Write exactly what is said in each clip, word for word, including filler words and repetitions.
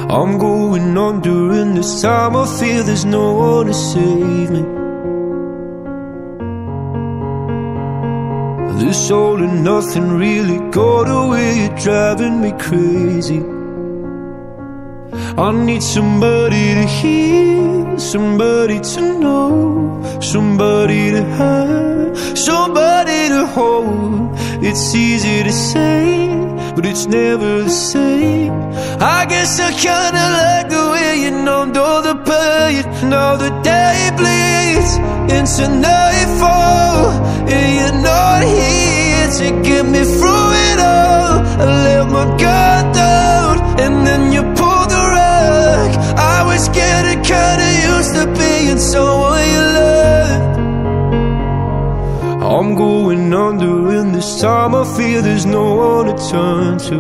I'm going on during this time. I feel there's no one to save me. This all and nothing really got away, you're driving me crazy. I need somebody to hear, somebody to know, somebody to have, somebody to hold. It's easy to say, but it's never the same. I guess I kinda like the way you numbed all the pain. Now the day bleeds into nightfall, and you're not here to get me through it all. I let my guard down, and then you pulled the rug. I was getting kinda used to being someone you loved. I'm going under, and this time I feel there's no one to turn to.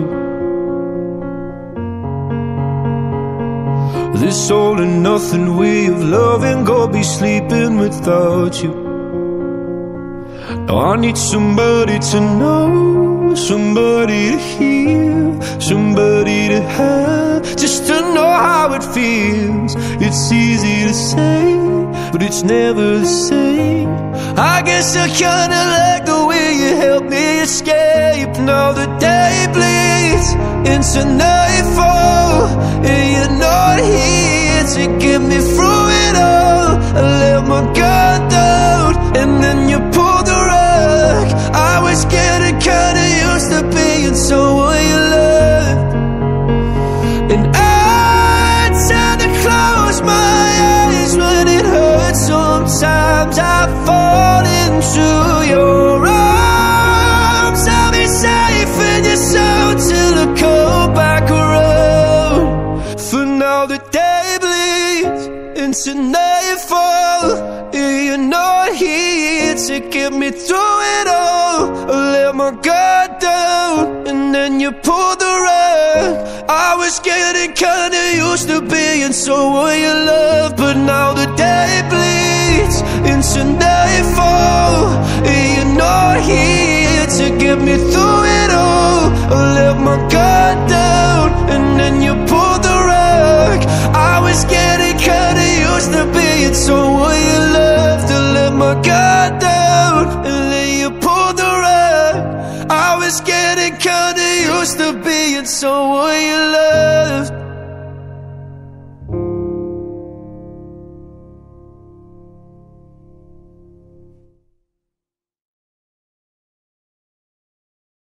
This all and nothing way of loving, go be sleeping without you. Now I need somebody to know, somebody to hear, somebody to have, just to know how it feels. It's easy to say, but it's never the same. I guess I kinda like the way you help me escape. Now the day bleeds into nightfall, and you're not here to get me through it all. I let my guard down, and then you pulled the rug. I was getting kinda used to being someone you loved, and I tend to close my eyes when it hurts. Sometimes I fall into your arms. I'll be safe in your soul till I come back around. For now the day bleeds into nightfall, and you're not here to get me through it all. I let my guard down, and then you pulled the rug. I was getting kinda used to being someone you love, but now the day bleeds into nightfall, and you're not here to get me through it all. I let my guard down, and then you pulled the rug. I was getting kinda used to being someone you loved. I let my guard down, and then you pulled the rug. I was getting kinda used to being someone you loved.